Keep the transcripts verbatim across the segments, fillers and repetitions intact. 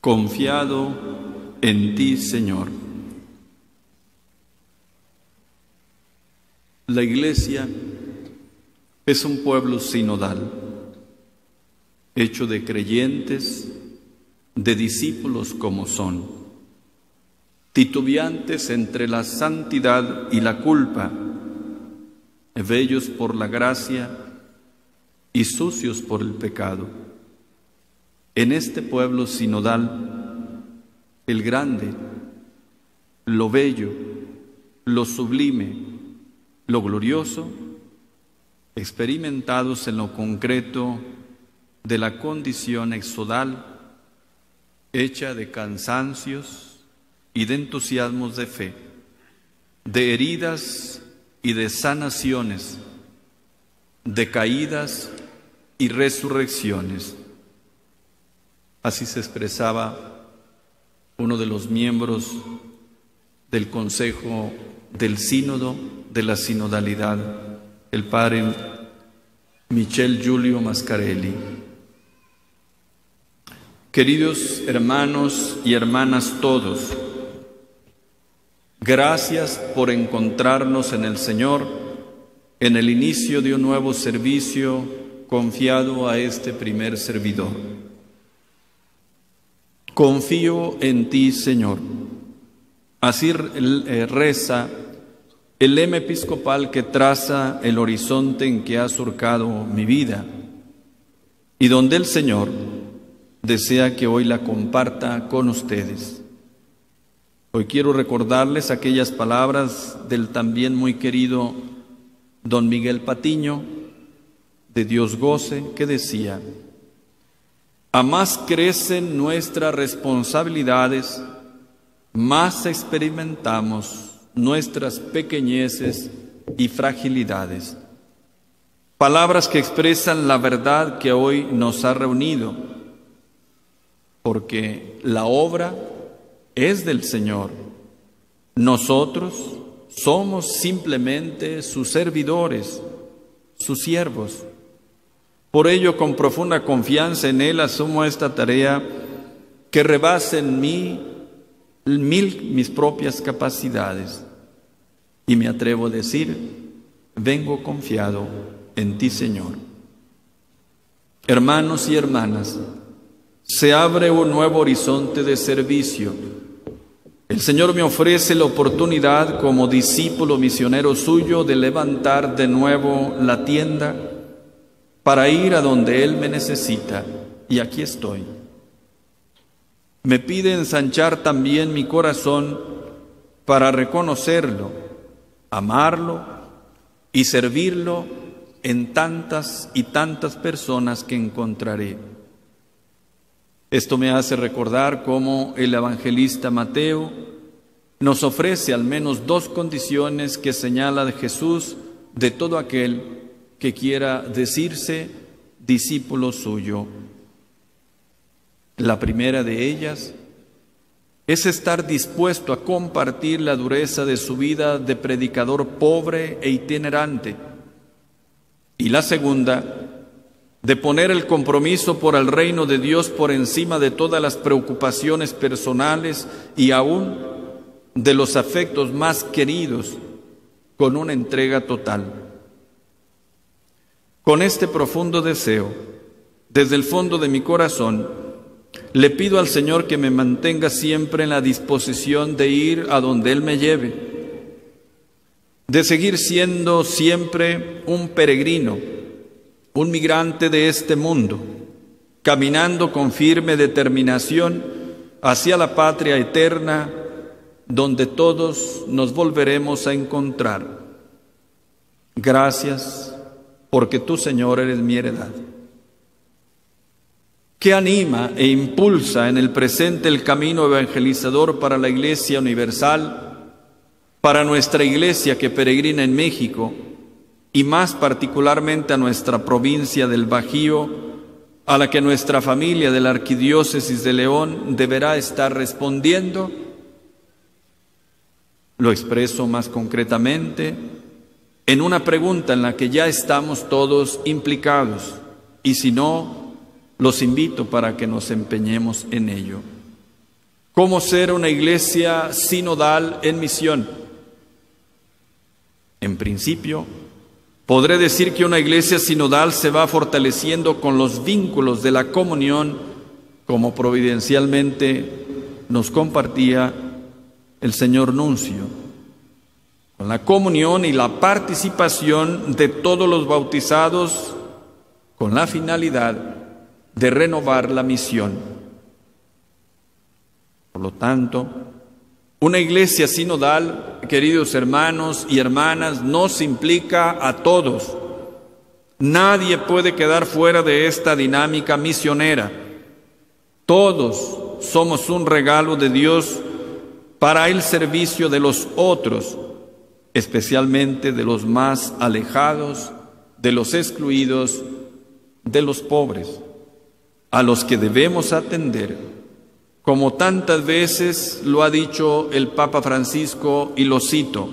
confiado en ti, Señor. La Iglesia es un pueblo sinodal, hecho de creyentes, de discípulos como son, titubeantes entre la santidad y la culpa, bellos por la gracia y sucios por el pecado. En este pueblo sinodal, el grande, lo bello, lo sublime, lo glorioso, experimentados en lo concreto de la condición exodal, hecha de cansancios y de entusiasmos de fe, de heridas y de sanaciones, de caídas y resurrecciones. Así se expresaba uno de los miembros del Consejo del Sínodo de la Sinodalidad, el padre Michel Giulio Mascarelli. Queridos hermanos y hermanas todos, gracias por encontrarnos en el Señor en el inicio de un nuevo servicio confiado a este primer servidor. Confío en ti, Señor. Así reza el lema episcopal que traza el horizonte en que ha surcado mi vida y donde el Señor desea que hoy la comparta con ustedes. Hoy quiero recordarles aquellas palabras del también muy querido don Miguel Patiño, de Dios goce, que decía: a más crecen nuestras responsabilidades, más experimentamos nuestras pequeñeces y fragilidades. Palabras que expresan la verdad que hoy nos ha reunido, porque la obra es del Señor. Nosotros somos simplemente sus servidores, sus siervos. Por ello, con profunda confianza en Él, asumo esta tarea que rebasa en mí mil mis propias capacidades. Y me atrevo a decir, vengo confiado en ti, Señor. Hermanos y hermanas, se abre un nuevo horizonte de servicio. El Señor me ofrece la oportunidad como discípulo misionero suyo de levantar de nuevo la tienda para ir a donde Él me necesita, y aquí estoy. Me pide ensanchar también mi corazón para reconocerlo, amarlo y servirlo en tantas y tantas personas que encontraré. Esto me hace recordar cómo el evangelista Mateo nos ofrece al menos dos condiciones que señala de Jesús de todo aquel que quiera decirse discípulo suyo. La primera de ellas es estar dispuesto a compartir la dureza de su vida de predicador pobre e itinerante. Y la segunda, de poner el compromiso por el reino de Dios por encima de todas las preocupaciones personales y aún de los afectos más queridos, con una entrega total. Con este profundo deseo, desde el fondo de mi corazón, le pido al Señor que me mantenga siempre en la disposición de ir a donde Él me lleve, de seguir siendo siempre un peregrino, un migrante de este mundo, caminando con firme determinación hacia la patria eterna, donde todos nos volveremos a encontrar. Gracias, porque tú, Señor, eres mi heredad. ¿Qué anima e impulsa en el presente el camino evangelizador para la Iglesia universal, para nuestra Iglesia que peregrina en México, y más particularmente a nuestra provincia del Bajío, a la que nuestra familia de la Arquidiócesis de León deberá estar respondiendo? Lo expreso más concretamente en una pregunta en la que ya estamos todos implicados, y si no, los invito para que nos empeñemos en ello. ¿Cómo ser una iglesia sinodal en misión? En principio, podré decir que una iglesia sinodal se va fortaleciendo con los vínculos de la comunión, como providencialmente nos compartía el señor nuncio, con la comunión y la participación de todos los bautizados con la finalidad de renovar la misión. Por lo tanto, una iglesia sinodal, queridos hermanos y hermanas, nos implica a todos. Nadie puede quedar fuera de esta dinámica misionera. Todos somos un regalo de Dios para el servicio de los otros, especialmente de los más alejados, de los excluidos, de los pobres, a los que debemos atender, como tantas veces lo ha dicho el Papa Francisco, y lo cito: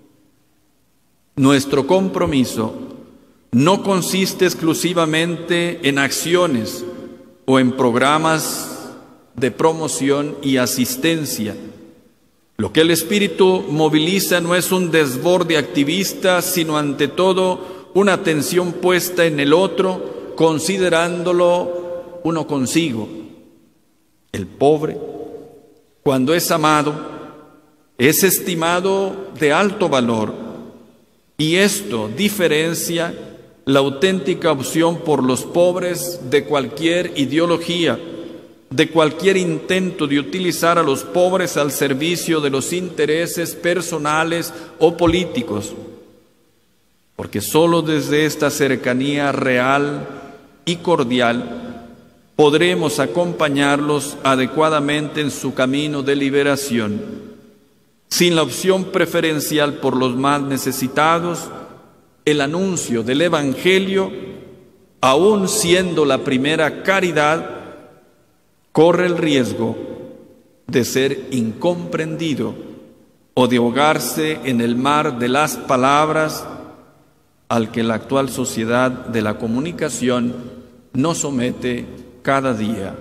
nuestro compromiso no consiste exclusivamente en acciones o en programas de promoción y asistencia. Lo que el Espíritu moviliza no es un desborde activista, sino ante todo una atención puesta en el otro, considerándolo uno consigo. El pobre, cuando es amado, es estimado de alto valor, y esto diferencia la auténtica opción por los pobres de cualquier ideología, de cualquier intento de utilizar a los pobres al servicio de los intereses personales o políticos, porque solo desde esta cercanía real y cordial podremos acompañarlos adecuadamente en su camino de liberación. Sin la opción preferencial por los más necesitados, el anuncio del Evangelio, aun siendo la primera caridad, corre el riesgo de ser incomprendido o de ahogarse en el mar de las palabras al que la actual sociedad de la comunicación nos somete cada día.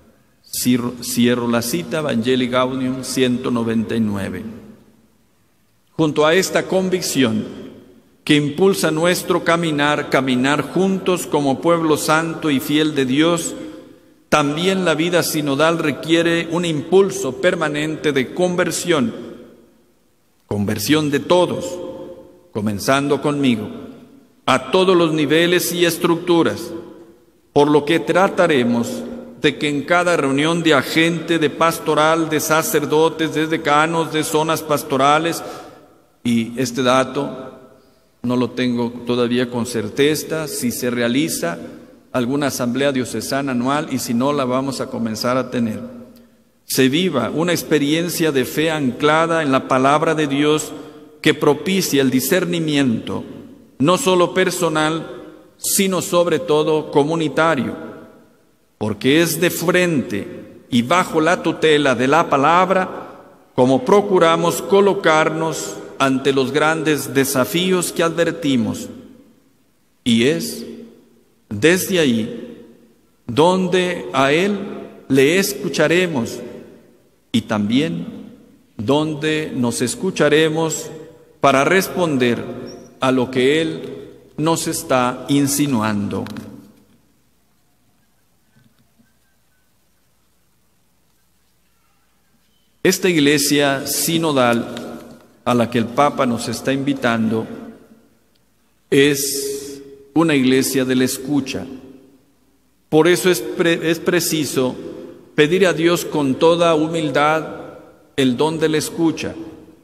Cierro la cita, Evangelii Gaudium ciento noventa y nueve. Junto a esta convicción que impulsa nuestro caminar, caminar juntos como pueblo santo y fiel de Dios, también la vida sinodal requiere un impulso permanente de conversión, conversión de todos, comenzando conmigo, a todos los niveles y estructuras, por lo que trataremos de que en cada reunión de agente, de pastoral, de sacerdotes, de decanos, de zonas pastorales, y este dato no lo tengo todavía con certeza, si se realiza alguna asamblea diocesana anual, y si no, la vamos a comenzar a tener, se viva una experiencia de fe anclada en la palabra de Dios que propicia el discernimiento, no solo personal, sino sobre todo comunitario, porque es de frente y bajo la tutela de la palabra como procuramos colocarnos ante los grandes desafíos que advertimos, y es desde ahí donde a Él le escucharemos y también donde nos escucharemos para responder a lo que Él nos está insinuando. Esta iglesia sinodal a la que el Papa nos está invitando es una iglesia de la escucha. Por eso es, pre, es preciso pedir a Dios con toda humildad el don de la escucha.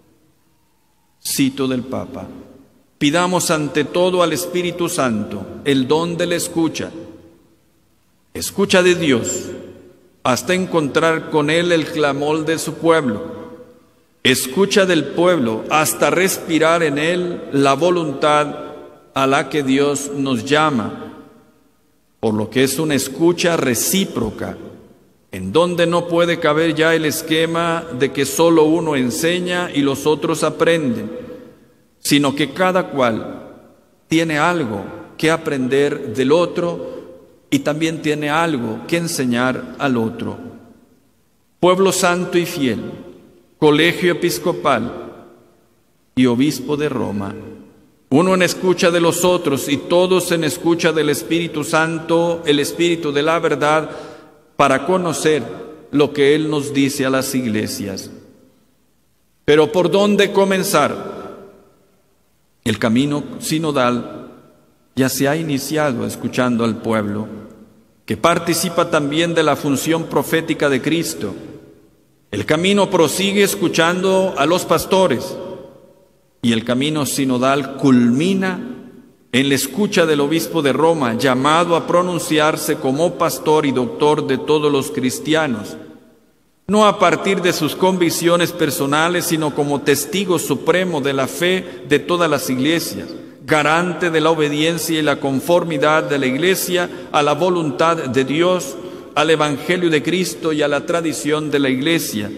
Cito del Papa: pidamos ante todo al Espíritu Santo el don de la escucha, escucha de Dios, hasta encontrar con Él el clamor de su pueblo, escucha del pueblo hasta respirar en Él la voluntad a la que Dios nos llama, por lo que es una escucha recíproca, en donde no puede caber ya el esquema de que solo uno enseña y los otros aprenden, sino que cada cual tiene algo que aprender del otro y también tiene algo que enseñar al otro. pueblo santo y fiel, colegio episcopal y obispo de Roma, uno en escucha de los otros y todos en escucha del Espíritu Santo, el Espíritu de la verdad, para conocer lo que Él nos dice a las iglesias. Pero ¿por dónde comenzar? El camino sinodal ya se ha iniciado escuchando al pueblo, que participa también de la función profética de Cristo. El camino prosigue escuchando a los pastores, y el camino sinodal culmina en la escucha del obispo de Roma, llamado a pronunciarse como pastor y doctor de todos los cristianos, no a partir de sus convicciones personales, sino como testigo supremo de la fe de todas las iglesias, garante de la obediencia y la conformidad de la iglesia a la voluntad de Dios, al Evangelio de Cristo y a la tradición de la iglesia.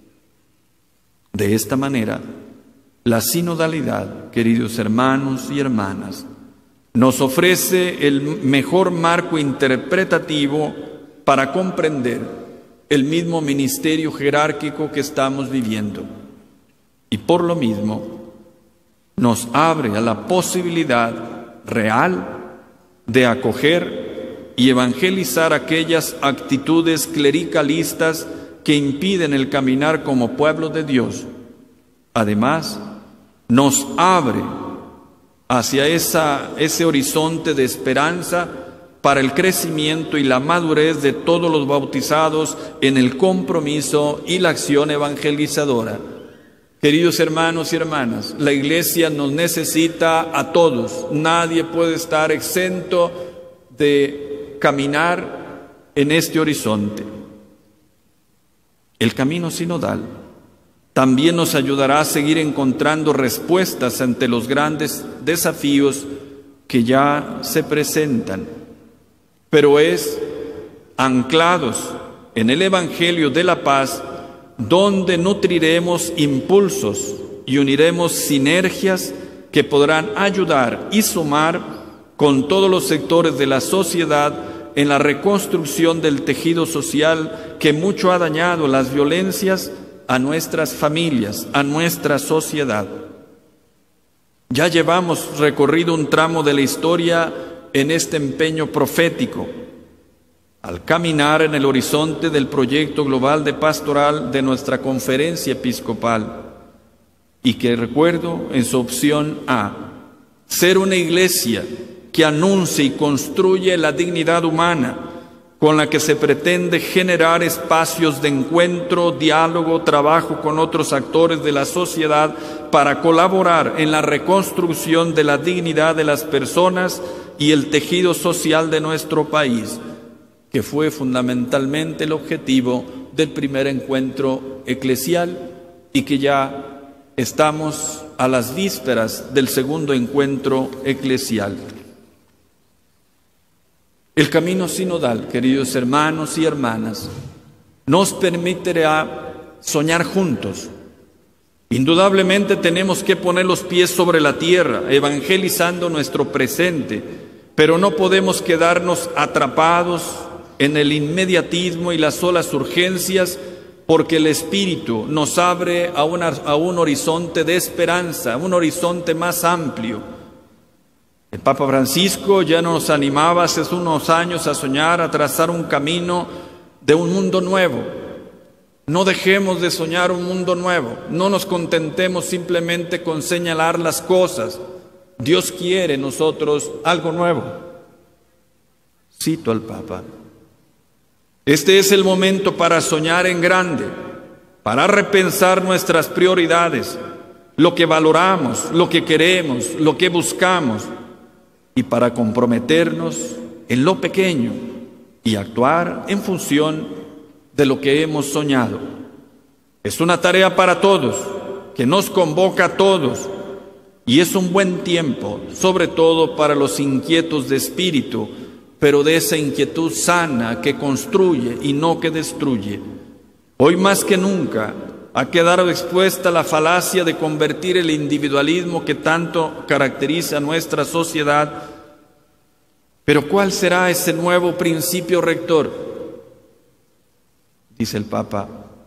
De esta manera, la sinodalidad, queridos hermanos y hermanas, nos ofrece el mejor marco interpretativo para comprender el mismo ministerio jerárquico que estamos viviendo. Y por lo mismo, nos abre a la posibilidad real de acoger y evangelizar aquellas actitudes clericalistas que impiden el caminar como pueblo de Dios. Además, nos abre hacia esa, ese horizonte de esperanza para el crecimiento y la madurez de todos los bautizados en el compromiso y la acción evangelizadora. Queridos hermanos y hermanas, la Iglesia nos necesita a todos. Nadie puede estar exento de caminar en este horizonte. El camino sinodal también nos ayudará a seguir encontrando respuestas ante los grandes desafíos que ya se presentan, pero es anclados en el Evangelio de la paz donde nutriremos impulsos y uniremos sinergias que podrán ayudar y sumar con todos los sectores de la sociedad en la reconstrucción del tejido social que mucho ha dañado las violencias a nuestras familias, a nuestra sociedad. Ya llevamos recorrido un tramo de la historia en este empeño profético, al caminar en el horizonte del proyecto global de pastoral de nuestra conferencia episcopal, y que recuerdo en su opción A, ser una iglesia que anuncie y construye la dignidad humana, con la que se pretende generar espacios de encuentro, diálogo, trabajo con otros actores de la sociedad para colaborar en la reconstrucción de la dignidad de las personas y el tejido social de nuestro país, que fue fundamentalmente el objetivo del primer encuentro eclesial y que ya estamos a las vísperas del segundo encuentro eclesial. El camino sinodal, queridos hermanos y hermanas, nos permitirá soñar juntos. Indudablemente tenemos que poner los pies sobre la tierra, evangelizando nuestro presente, pero no podemos quedarnos atrapados en el inmediatismo y las solas urgencias, porque el Espíritu nos abre a, una, a un horizonte de esperanza, un horizonte más amplio. El Papa Francisco ya nos animaba hace unos años a soñar, a trazar un camino de un mundo nuevo. No dejemos de soñar un mundo nuevo, no nos contentemos simplemente con señalar las cosas. Dios quiere en nosotros algo nuevo. Cito al Papa. Este es el momento para soñar en grande, para repensar nuestras prioridades, lo que valoramos, lo que queremos, lo que buscamos, y para comprometernos en lo pequeño y actuar en función de lo que hemos soñado. Es una tarea para todos, que nos convoca a todos, y es un buen tiempo, sobre todo para los inquietos de espíritu, pero de esa inquietud sana que construye y no que destruye. Hoy más que nunca ha quedado expuesta la falacia de convertir el individualismo que tanto caracteriza a nuestra sociedad. Pero ¿cuál será ese nuevo principio rector? Dice el Papa,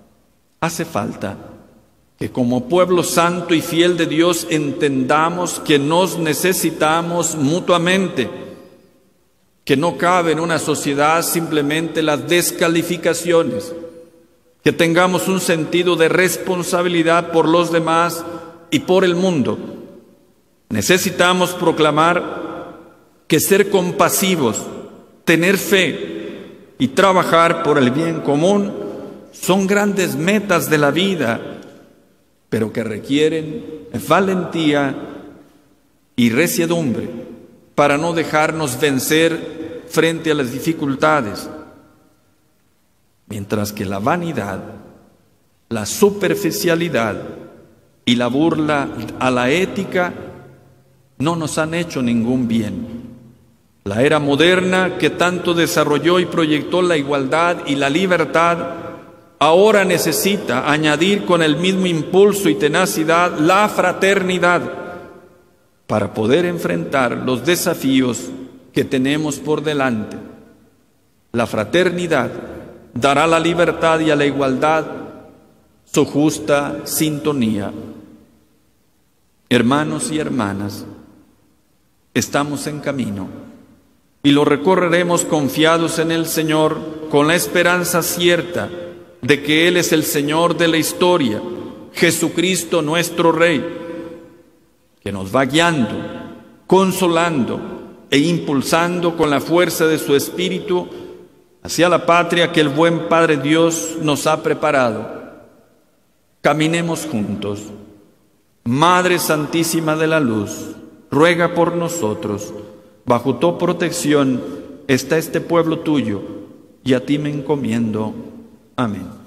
Hace falta que como pueblo santo y fiel de Dios entendamos que nos necesitamos mutuamente, que no cabe en una sociedad simplemente las descalificaciones, que tengamos un sentido de responsabilidad por los demás y por el mundo. Necesitamos proclamar que ser compasivos, tener fe y trabajar por el bien común son grandes metas de la vida, pero que requieren valentía y resiedumbre para no dejarnos vencer frente a las dificultades. Mientras que la vanidad, la superficialidad y la burla a la ética no nos han hecho ningún bien. La era moderna, que tanto desarrolló y proyectó la igualdad y la libertad, ahora necesita añadir con el mismo impulso y tenacidad la fraternidad para poder enfrentar los desafíos que tenemos por delante. La fraternidad dará a la libertad y a la igualdad su justa sintonía. Hermanos y hermanas, estamos en camino y lo recorreremos confiados en el Señor, con la esperanza cierta de que Él es el Señor de la historia, Jesucristo nuestro Rey, que nos va guiando, consolando e impulsando con la fuerza de su Espíritu hacia la patria que el buen Padre Dios nos ha preparado. Caminemos juntos. Madre Santísima de la Luz, ruega por nosotros. Bajo tu protección está este pueblo tuyo, y a ti me encomiendo. Amén.